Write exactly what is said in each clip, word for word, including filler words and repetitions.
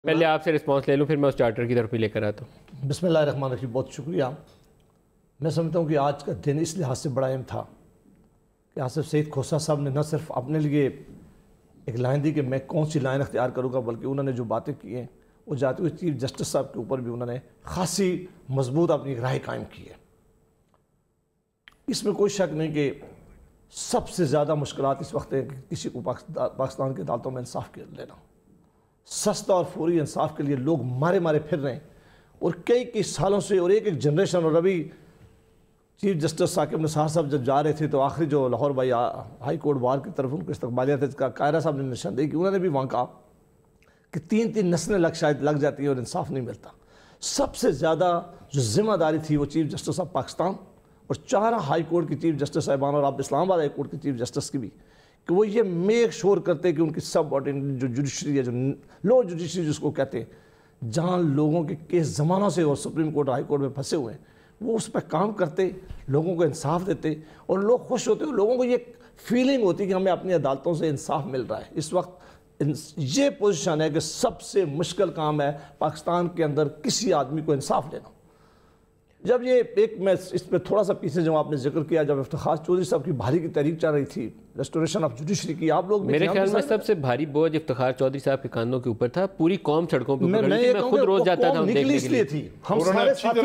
پہلے آپ سے رسپانس لے لوں پھر میں اس چارٹر کی طرف بھی لے کر آتا ہوں۔ بسم اللہ الرحمن الرحیم، بہت شکریہ۔ میں سمجھتا ہوں کہ آج کا دن اس لحاظ سے بڑا اہم تھا کہ آصف سعید کھوسہ صاحب نے نہ صرف اپنے لیے ایک لائن دی کہ میں کون سی لائن اختیار کروں گا، بلکہ انہوں نے جو باتیں کی ہیں وہ جاتے ہوئے چیف جسٹس صاحب کے اوپر بھی انہوں نے خاصی مضبوط اپنی رائے قائم کی ہے۔ اس میں کوئی شک نہیں کہ سب سے زیادہ مشکلات اس وقت ہے کہ کسی کو پاکستان کے عدالتوں میں انصاف کے لینا، سستا اور فوری انصاف کے لیے لوگ مارے مارے پھر رہے ہیں، اور کئی کئی سالوں سے اور ایک ایک جنریشن۔ اور ابھی چیف جسٹس ثاقب نثار صاحب جب جا رہے تھے تو آخری جو لاہور بائی ہائی کورٹ بار کی طرف ان کو استقبالیہ تھے، قاہرہ صاحب نے نشاندہی کی، انہوں نے بھی وہاں کہا کہ تین تین نسلیں لگ شاید لگ جاتی ہیں اور انصاف نہیں ملتا۔ سب سے زیادہ جو ذمہ داری تھی وہ چیف جسٹس آف پاکستان اور چارہ ہائی کورٹ کی چیف جسٹس صاحبان اور آپ اسلام آباد ہائی کورٹ کی چیف جسٹس کی بھی، کہ وہ یہ میک شور کرتے کہ ان کی سب آرڈینری جو جوڈیشری ہے، جو لو جوڈیشری جس کو کہتے ہیں، جہاں لوگوں کے کیس زمانوں سے اور سپریم کورٹ ہائی کورٹ میں پھنسے ہوئے ہیں، وہ اس پہ کام کرتے، لوگوں کو انصاف دیتے اور لوگ خوش ہوتے، اور لوگوں کو یہ فیلنگ ہوتی کہ ہمیں اپنی عدالتوں سے انصاف مل رہا ہے۔ اس وقت یہ پوزیشن ہے کہ سب سے مشکل کام ہے پاکستان کے اندر کسی آدمی کو انصاف لینا۔ جب یہ ایک میں اس پہ تھوڑا سا پیچھے جو آپ نے ذکر کیا، جب افتخار چودھری صاحب کی بھاری کی تحریک چل رہی تھی ریسٹوریشن آف جوڈیشری کی، آپ لوگ میرے خیال میں سب سے بھاری بوجھ افتخار چودھری صاحب کے کاندھوں کے اوپر تھا، پوری قوم سڑکوں پہ اوپر کھڑی تھی، میں خود روز جاتا تھا دیکھنے کے لیے تھی۔ ہم سارے ساتھی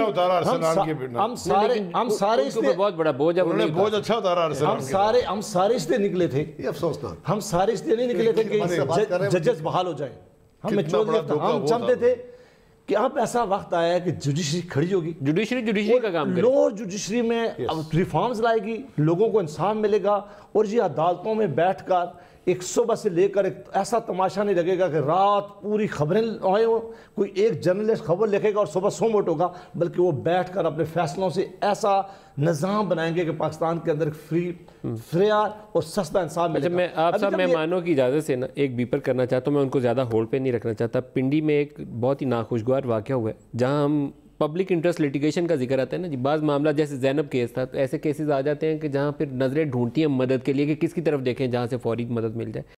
ہم سارے ہم سارے اس لیے بہت بڑا بوجھ ہے، انہوں نے بہت اچھا اتارا ارسلان ہم سارے ہم سارے اس لیے نکلے تھے، یہ افسوسناک، ہم سارے اس لیے نہیں نکلے تھے کہ ججز بحال ہو جائیں، ہم ہم چاہتے تھے کہ اب ایسا وقت آیا ہے کہ جوڈیشری کھڑی ہوگی، جوڈیشری جوڈیشری کا کام کرے، لو جوڈیشری میں ریفارمز لائے گی، لوگوں کو انصاف ملے گا، اور یہ عدالتوں میں بیٹھ کر ایک صبح سے لے کر ایک ایسا تماشا نہیں لگے گا کہ رات پوری خبریں آئے ہوں، کوئی ایک جرنلسٹ خبر لکھے گا اور صبح سو موٹ ہوگا، بلکہ وہ بیٹھ کر اپنے فیصلوں سے ایسا نظام بنائیں گے کہ پاکستان کے اندر فری فریار اور سستا انصاف ملے گا۔ میں آپ سب مہمانوں کی اجازت سے نا ایک بیپر کرنا چاہتا ہوں، میں ان کو زیادہ ہولڈ پہ نہیں رکھنا چاہتا۔ پنڈی میں ایک بہت ہی ناخوشگوار واقعہ ہوا ہے جہاں ہم پبلک انٹرسٹ لیٹیگیشن کا ذکر آتا ہے نا جی، بعض معاملہ جیسے زینب کیس تھا، تو ایسے کیسز آ جاتے ہیں کہ جہاں پھر نظریں ڈھونڈتی ہیں مدد کے لیے کہ کس کی طرف دیکھیں جہاں سے فوری مدد مل جائے۔